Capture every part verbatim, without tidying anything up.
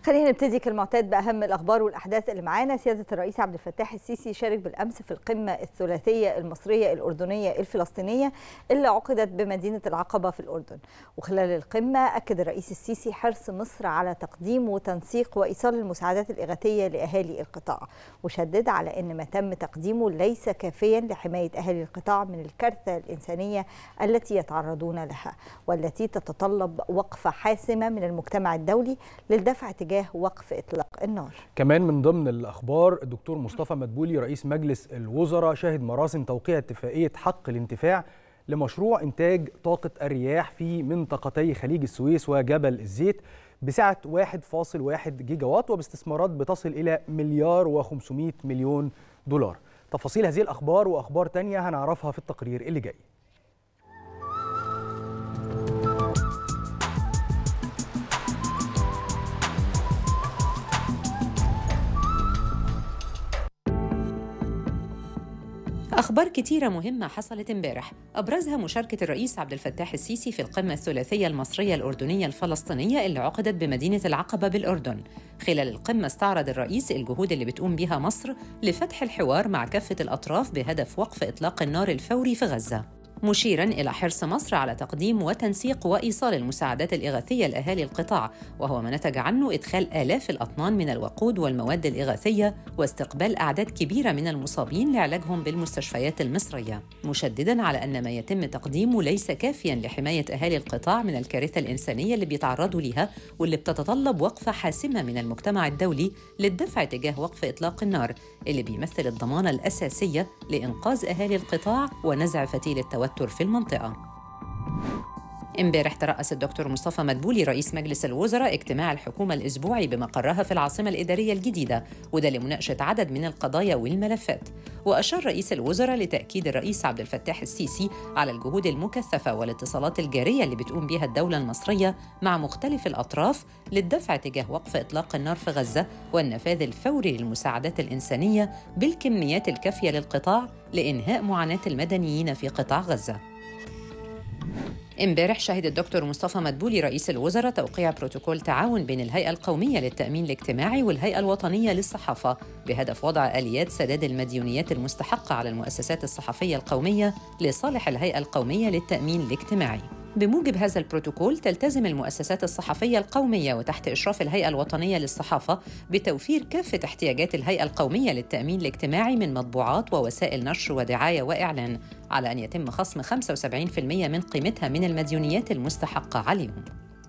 خلينا نبتدي كالمعتاد بأهم الأخبار والأحداث اللي معانا. سيادة الرئيس عبد الفتاح السيسي شارك بالأمس في القمة الثلاثية المصرية الأردنية الفلسطينية اللي عقدت بمدينة العقبة في الأردن. وخلال القمة أكد الرئيس السيسي حرص مصر على تقديم وتنسيق وإيصال المساعدات الإغاثية لأهالي القطاع، وشدد على أن ما تم تقديمه ليس كافيا لحماية أهالي القطاع من الكارثة الإنسانية التي يتعرضون لها، والتي تتطلب وقفة حاسمة من المجتمع الدولي للدفع تجاه وقف إطلاق النار. كمان من ضمن الأخبار، الدكتور مصطفى مدبولي رئيس مجلس الوزراء شهد مراسم توقيع اتفاقية حق الانتفاع لمشروع إنتاج طاقة الرياح في منطقتي خليج السويس وجبل الزيت بسعة واحد فاصل واحد جيجا وات وباستثمارات بتصل إلى مليار وخمسمائة مليون دولار. تفاصيل هذه الأخبار وأخبار تانية هنعرفها في التقرير اللي جاي. أخبار كتيرة مهمة حصلت امبارح، أبرزها مشاركة الرئيس عبد الفتاح السيسي في القمة الثلاثية المصرية الأردنية الفلسطينية اللي عقدت بمدينة العقبة بالأردن. خلال القمة استعرض الرئيس الجهود اللي بتقوم بها مصر لفتح الحوار مع كافة الأطراف بهدف وقف إطلاق النار الفوري في غزة، مشيراً إلى حرص مصر على تقديم وتنسيق وإيصال المساعدات الإغاثية لأهالي القطاع، وهو ما نتج عنه إدخال آلاف الأطنان من الوقود والمواد الإغاثية واستقبال أعداد كبيرة من المصابين لعلاجهم بالمستشفيات المصرية، مشدداً على أن ما يتم تقديمه ليس كافياً لحماية أهالي القطاع من الكارثة الإنسانية اللي بيتعرضوا لها، واللي بتتطلب وقفة حاسمة من المجتمع الدولي للدفع تجاه وقف إطلاق النار اللي بيمثل الضمانة الأساسية لإنقاذ أهالي القطاع ونزع فتيل التوتر في المنطقة. امبارح ترأس الدكتور مصطفى مدبولي رئيس مجلس الوزراء اجتماع الحكومة الأسبوعي بمقرها في العاصمة الإدارية الجديدة، وده لمناقشة عدد من القضايا والملفات. وأشار رئيس الوزراء لتأكيد الرئيس عبد الفتاح السيسي على الجهود المكثفة والاتصالات الجارية اللي بتقوم بها الدولة المصرية مع مختلف الأطراف للدفع تجاه وقف إطلاق النار في غزة والنفاذ الفوري للمساعدات الإنسانية بالكميات الكافية للقطاع لإنهاء معاناة المدنيين في قطاع غزة. امبارح شهد الدكتور مصطفى مدبولي رئيس الوزراء توقيع بروتوكول تعاون بين الهيئة القومية للتأمين الاجتماعي والهيئة الوطنية للصحافة بهدف وضع آليات سداد المديونيات المستحقة على المؤسسات الصحفية القومية لصالح الهيئة القومية للتأمين الاجتماعي. بموجب هذا البروتوكول تلتزم المؤسسات الصحفية القومية وتحت إشراف الهيئة الوطنية للصحافة بتوفير كافة احتياجات الهيئة القومية للتأمين الاجتماعي من مطبوعات ووسائل نشر ودعاية وإعلان، على أن يتم خصم خمسة وسبعين بالمئة من قيمتها من المديونيات المستحقة عليهم.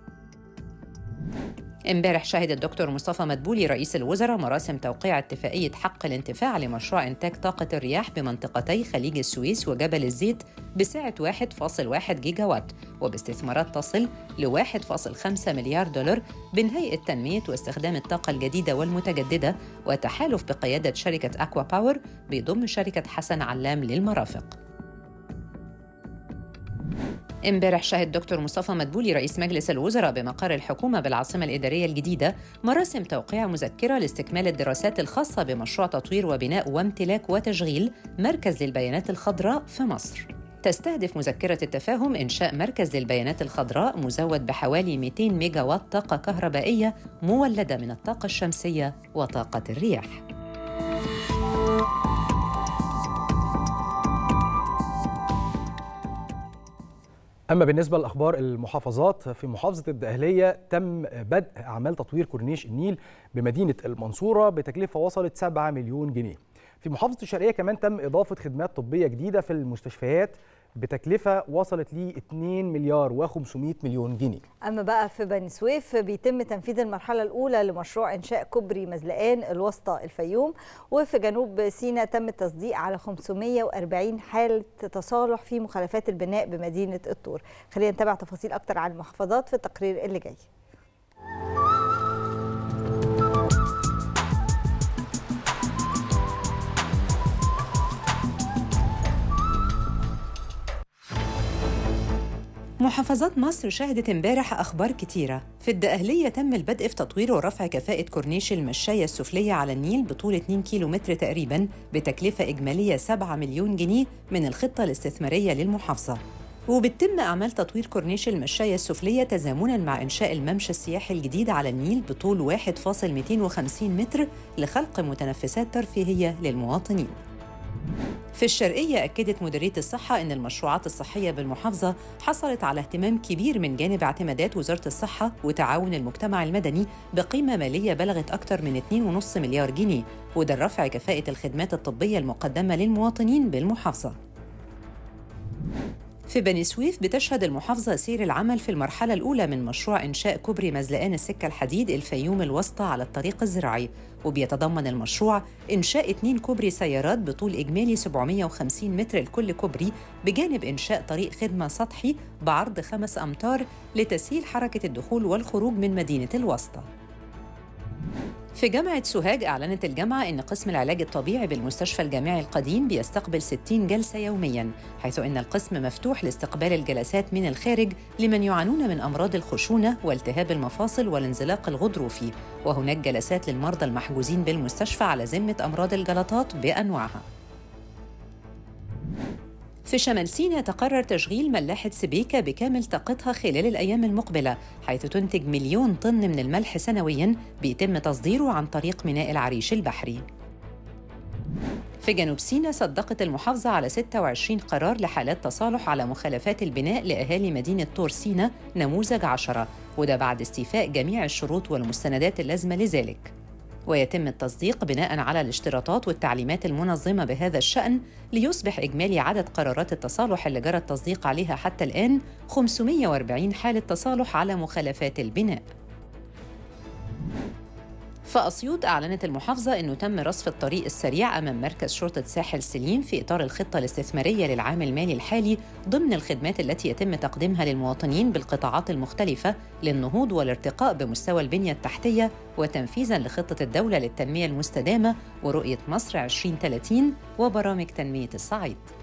امبارح شهد الدكتور مصطفى مدبولي رئيس الوزراء مراسم توقيع اتفاقية حق الانتفاع لمشروع إنتاج طاقة الرياح بمنطقتي خليج السويس وجبل الزيت بسعة واحد فاصل واحد جيجا وات وباستثمارات تصل ل واحد فاصل خمسة مليار دولار بين هيئة تنمية واستخدام الطاقة الجديدة والمتجددة وتحالف بقيادة شركة أكوا باور بيضم شركة حسن علام للمرافق. امبارح شهد دكتور مصطفى مدبولي رئيس مجلس الوزراء بمقر الحكومة بالعاصمة الإدارية الجديدة مراسم توقيع مذكرة لاستكمال الدراسات الخاصة بمشروع تطوير وبناء وامتلاك وتشغيل مركز للبيانات الخضراء في مصر. تستهدف مذكرة التفاهم إنشاء مركز للبيانات الخضراء مزود بحوالي مئتين ميجا وات طاقة كهربائية مولدة من الطاقة الشمسية وطاقة الرياح. أما بالنسبة لأخبار المحافظات، في محافظة الدقهلية تم بدء أعمال تطوير كورنيش النيل بمدينة المنصورة بتكلفة وصلت سبعة مليون جنيه. في محافظة الشرقية كمان تم إضافة خدمات طبية جديدة في المستشفيات بتكلفة وصلت ل اثنين مليار وخمسمائة مليون جنيه. أما بقى في بني سويف بيتم تنفيذ المرحلة الأولى لمشروع إنشاء كوبري مزلقان الوسطى الفيوم، وفي جنوب سيناء تم التصديق على خمسمائة وأربعين حالة تصالح في مخالفات البناء بمدينة الطور. خلينا نتابع تفاصيل أكتر عن المحافظات في التقرير اللي جاي. محافظات مصر شهدت امبارح أخبار كتيرة. في الدقهلية تم البدء في تطوير ورفع كفاءة كورنيش المشاية السفلية على النيل بطول اثنين كيلومتر تقريباً بتكلفة إجمالية سبعة مليون جنيه من الخطة الاستثمارية للمحافظة. وبتتم أعمال تطوير كورنيش المشاية السفلية تزامناً مع إنشاء الممشى السياحي الجديد على النيل بطول واحد فاصلة مئتين وخمسين متر لخلق متنفسات ترفيهية للمواطنين. في الشرقية أكدت مديرية الصحة أن المشروعات الصحية بالمحافظة حصلت على اهتمام كبير من جانب اعتمادات وزارة الصحة وتعاون المجتمع المدني بقيمة مالية بلغت أكثر من اثنين فاصلة خمسة مليار جنيه، وده لرفع كفاءة الخدمات الطبية المقدمة للمواطنين بالمحافظة. في بني سويف بتشهد المحافظة سير العمل في المرحلة الأولى من مشروع إنشاء كوبري مزلقان السكة الحديد الفيوم الوسطى على الطريق الزراعي، وبيتضمن المشروع إنشاء اثنين كوبري سيارات بطول إجمالي سبعمئة وخمسين متر لكل كوبري، بجانب إنشاء طريق خدمة سطحي بعرض خمس أمتار لتسهيل حركة الدخول والخروج من مدينة الوسطى. في جامعة سوهاج أعلنت الجامعة أن قسم العلاج الطبيعي بالمستشفى الجامعي القديم بيستقبل ستين جلسة يومياً، حيث أن القسم مفتوح لاستقبال الجلسات من الخارج لمن يعانون من أمراض الخشونة والتهاب المفاصل والانزلاق الغضروفي، وهناك جلسات للمرضى المحجوزين بالمستشفى على ذمة أمراض الجلطات بأنواعها. في شمال سيناء تقرر تشغيل ملاحة سبيكة بكامل طاقتها خلال الأيام المقبلة، حيث تنتج مليون طن من الملح سنوياً بيتم تصديره عن طريق ميناء العريش البحري. في جنوب سيناء صدقت المحافظة على ستة وعشرين قرار لحالات تصالح على مخالفات البناء لأهالي مدينة طور سيناء نموذج عشرة، وده بعد استيفاء جميع الشروط والمستندات اللازمة لذلك. ويتم التصديق بناء على الاشتراطات والتعليمات المنظمة بهذا الشأن، ليصبح إجمالي عدد قرارات التصالح اللي جرى التصديق عليها حتى الآن خمسمئة وأربعين حالة تصالح على مخالفات البناء. فأسيوط أعلنت المحافظة أنه تم رصف الطريق السريع أمام مركز شرطة ساحل سليم في إطار الخطة الاستثمارية للعام المالي الحالي ضمن الخدمات التي يتم تقديمها للمواطنين بالقطاعات المختلفة للنهوض والارتقاء بمستوى البنية التحتية، وتنفيذاً لخطة الدولة للتنمية المستدامة ورؤية مصر عشرين ثلاثين وبرامج تنمية الصعيد.